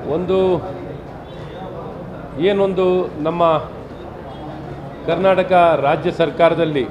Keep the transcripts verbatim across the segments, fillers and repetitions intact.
ಒಂದು ಏನೊಂದು ನಮ್ಮ ಕರ್ನಾಟಕ ರಾಜ್ಯ ಸರ್ಕಾರದಲ್ಲಿ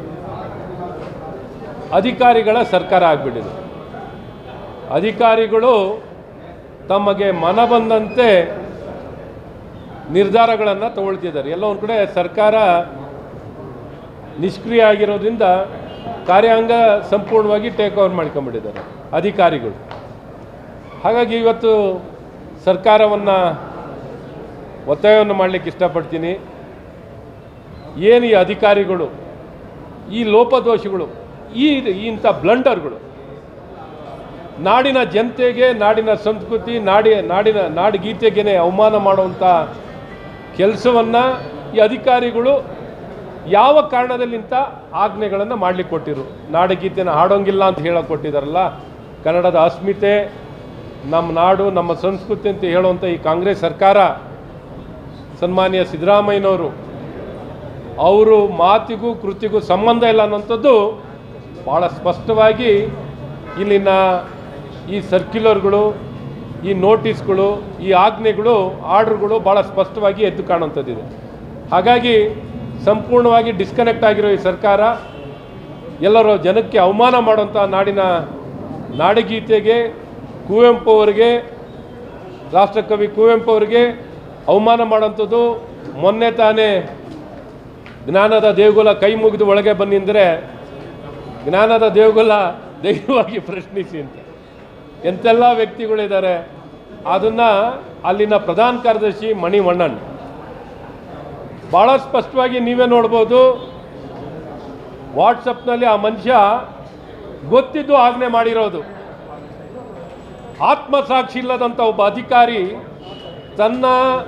ಅಧಿಕಾರಿಗಳ ಸರ್ಕಾರ ಆಗಿಬಿಟ್ಟಿದೆ. ಅಧಿಕಾರಿಗಳು ತಮಗೆ ಮನ ಬಂದಂತೆ ನಿರ್ಧಾರಗಳನ್ನು ತಗೊಳ್ತಿದ್ದಾರೆ. ಎಲ್ಲ ಒಂದು ಕಡೆ ಸರ್ಕಾರ ನಿಷ್ಕ್ರಿಯ ಆಗಿರೋದ್ರಿಂದ ಕಾರ್ಯಾಂಗ ಸಂಪೂರ್ಣವಾಗಿ ಟೇಕ್ ಓವರ್ ಮಾಡ್ಕೊಂಡ್ಬಿಟ್ಟಿದ್ದಾರೆ ಅಧಿಕಾರಿಗಳು. ಹಾಗಾಗಿ ಇವತ್ತು ಸರ್ಕಾರವನ್ನು ಒತ್ತಾಯವನ್ನು ಮಾಡಲಿಕ್ಕೆ ಇಷ್ಟಪಡ್ತೀನಿ. ಏನು ಈ ಅಧಿಕಾರಿಗಳು, ಈ ಲೋಪದೋಷಗಳು, ಈ ಇಂಥ ಬ್ಲಂಡರ್ಗಳು ನಾಡಿನ ಜನತೆಗೆ, ನಾಡಿನ ಸಂಸ್ಕೃತಿ, ನಾಡಿ ನಾಡಿನ ನಾಡಗೀತೆಗೇ ಅವಮಾನ ಮಾಡುವಂಥ ಕೆಲಸವನ್ನು ಈ ಅಧಿಕಾರಿಗಳು ಯಾವ ಕಾರಣದಲ್ಲಿಂಥ ಆಜ್ಞೆಗಳನ್ನು ಮಾಡಲಿಕ್ಕೆ ಕೊಟ್ಟಿರು. ನಾಡಗೀತೆನ ಹಾಡೋಂಗಿಲ್ಲ ಅಂತ ಹೇಳೋಕೆ ಕೊಟ್ಟಿದ್ದಾರಲ್ಲ. ಕನ್ನಡದ ಅಸ್ಮಿತೆ, ನಮ್ಮ ನಾಡು, ನಮ್ಮ ಸಂಸ್ಕೃತಿ ಅಂತ ಹೇಳುವಂಥ ಈ ಕಾಂಗ್ರೆಸ್ ಸರ್ಕಾರ, ಸನ್ಮಾನ್ಯ ಸಿದ್ದರಾಮಯ್ಯನವರು, ಅವರು ಮಾತಿಗೂ ಕೃತಿಗೂ ಸಂಬಂಧ ಇಲ್ಲ ಅನ್ನೋಂಥದ್ದು ಭಾಳ ಸ್ಪಷ್ಟವಾಗಿ ಇಲ್ಲಿನ ಈ ಸರ್ಕ್ಯುಲರ್ಗಳು, ಈ ನೋಟಿಸ್ಗಳು, ಈ ಆಜ್ಞೆಗಳು, ಆರ್ಡ್ರ್ಗಳು ಭಾಳ ಸ್ಪಷ್ಟವಾಗಿ ಎದ್ದು ಕಾಣುವಂಥದ್ದಿದೆ. ಹಾಗಾಗಿ ಸಂಪೂರ್ಣವಾಗಿ ಡಿಸ್ಕನೆಕ್ಟ್ ಆಗಿರೋ ಈ ಸರ್ಕಾರ ಎಲ್ಲರೂ ಜನಕ್ಕೆ ಅವಮಾನ ಮಾಡುವಂಥ ನಾಡಿನ ನಾಡಗೀತೆಗೆ, ಕುವೆಂಪು ಅವರಿಗೆ, ರಾಷ್ಟ್ರಕವಿ ಕುವೆಂಪು ಅವರಿಗೆ ಅವಮಾನ ಮಾಡೋಂಥದ್ದು. ಮೊನ್ನೆ ತಾನೇ ಜ್ಞಾನದ ದೇಗುಲ ಕೈ ಮುಗಿದು ಒಳಗೆ ಬನ್ನಿಂದರೆ ಜ್ಞಾನದ ದೇಗುಲ ಧೈರ್ಯವಾಗಿ ಪ್ರಶ್ನಿಸಿ ಅಂತ ಎಂತೆಲ್ಲ ವ್ಯಕ್ತಿಗಳಿದ್ದಾರೆ. ಅದನ್ನು ಅಲ್ಲಿನ ಪ್ರಧಾನ ಕಾರ್ಯದರ್ಶಿ ಮಣಿವಣ್ಣನ್ ಭಾಳ ಸ್ಪಷ್ಟವಾಗಿ ನೀವೇ ನೋಡ್ಬೋದು. ವಾಟ್ಸಪ್ನಲ್ಲಿ ಆ ಮನುಷ್ಯ ಗೊತ್ತಿದ್ದು ಆಜ್ಞೆ ಮಾಡಿರೋದು. ಆತ್ಮಸಾಕ್ಷಿ ಇಲ್ಲದಂಥ ಒಬ್ಬ ಅಧಿಕಾರಿ ತನ್ನ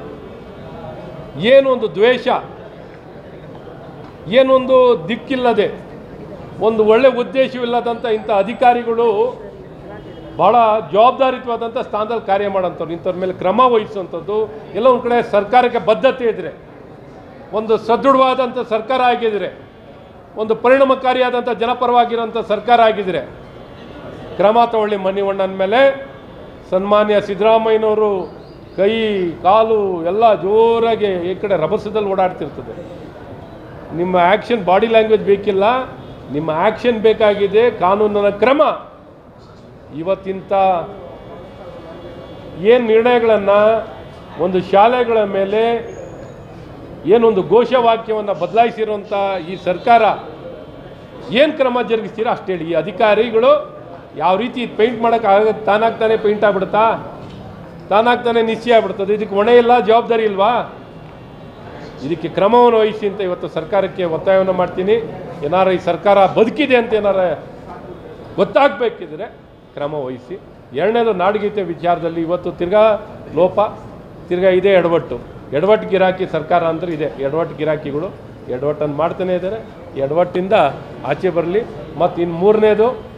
ಏನೊಂದು ದ್ವೇಷ, ಏನೊಂದು ದಿಕ್ಕಿಲ್ಲದೆ, ಒಂದು ಒಳ್ಳೆ ಉದ್ದೇಶವಿಲ್ಲದಂಥ ಇಂಥ ಅಧಿಕಾರಿಗಳು ಭಾಳ ಜವಾಬ್ದಾರಿಯುತವಾದಂಥ ಸ್ಥಾನದಲ್ಲಿ ಕಾರ್ಯ ಮಾಡೋಂಥವ್ರು. ಇಂಥವ್ರ ಮೇಲೆ ಕ್ರಮ ವಹಿಸುವಂಥದ್ದು. ಎಲ್ಲ ಒಂದು ಕಡೆ ಸರ್ಕಾರಕ್ಕೆ ಬದ್ಧತೆ ಇದ್ದರೆ, ಒಂದು ಸದೃಢವಾದಂಥ ಸರ್ಕಾರ ಆಗಿದ್ದರೆ, ಒಂದು ಪರಿಣಾಮಕಾರಿಯಾದಂಥ ಜನಪರವಾಗಿರೋಂಥ ಸರ್ಕಾರ ಆಗಿದ್ದರೆ ಕ್ರಮ ತಗೊಳ್ಳಿ. ಮಣಿವಣ್ಣನ ಮೇಲೆ ಸನ್ಮಾನ್ಯ ಸಿದ್ದರಾಮಯ್ಯನವರು ಕೈ ಕಾಲು ಎಲ್ಲ ಜೋರಾಗಿ ಈ ಕಡೆ ರಭಸದಲ್ಲಿ ಓಡಾಡ್ತಿರ್ತದೆ. ನಿಮ್ಮ ಆ್ಯಕ್ಷನ್, ಬಾಡಿ ಲ್ಯಾಂಗ್ವೇಜ್ ಬೇಕಿಲ್ಲ, ನಿಮ್ಮ ಆ್ಯಕ್ಷನ್ ಬೇಕಾಗಿದೆ. ಕಾನೂನಿನ ಕ್ರಮ. ಇವತ್ತಿಂಥ ಏನು ನಿರ್ಣಯಗಳನ್ನು ಒಂದು ಶಾಲೆಗಳ ಮೇಲೆ ಏನೊಂದು ಘೋಷವಾಕ್ಯವನ್ನು ಬದಲಾಯಿಸಿರುವಂಥ ಈ ಸರ್ಕಾರ ಏನು ಕ್ರಮ ಜರುಗಿಸ್ತೀರಾ ಅಷ್ಟು ಹೇಳಿ. ಈ ಅಧಿಕಾರಿಗಳು ಯಾವ ರೀತಿ ಪೇಂಟ್ ಮಾಡೋಕ್ಕಾಗ, ತಾನಾಗ್ತಾನೆ ಪೇಂಟ್ ಆಗ್ಬಿಡುತ್ತಾ, ತಾನಾಗ್ತಾನೆ ನಿಶ್ಚಯ ಆಗ್ಬಿಡ್ತದೆ. ಇದಕ್ಕೆ ಹೊಣೆ ಇಲ್ಲ, ಜವಾಬ್ದಾರಿ ಇಲ್ವಾ? ಇದಕ್ಕೆ ಕ್ರಮವನ್ನು ವಹಿಸಿ ಅಂತ ಇವತ್ತು ಸರ್ಕಾರಕ್ಕೆ ಒತ್ತಾಯವನ್ನು ಮಾಡ್ತೀನಿ. ಏನಾರು ಈ ಸರ್ಕಾರ ಬದುಕಿದೆ ಅಂತ ಏನಾರ ಗೊತ್ತಾಗಬೇಕಿದ್ರೆ ಕ್ರಮ ವಹಿಸಿ. ಎರಡನೇದು ನಾಡಗೀತೆ ವಿಚಾರದಲ್ಲಿ ಇವತ್ತು ತಿರ್ಗಾ ಲೋಪ, ತಿರ್ಗಾ ಇದೇ ಎಡವಟ್ಟು. ಎಡವಟ್ಟು ಗಿರಾಕಿ ಸರ್ಕಾರ ಅಂದರೆ ಇದೆ. ಎಡವಟ್ಟು ಗಿರಾಕಿಗಳು ಎಡವಟ್ಟನ್ನು ಮಾಡ್ತಾನೆ ಇದ್ದಾರೆ. ಎಡವಟ್ಟಿಂದ ಆಚೆ ಬರಲಿ. ಮತ್ತು ಇನ್ನು ಮೂರನೇದು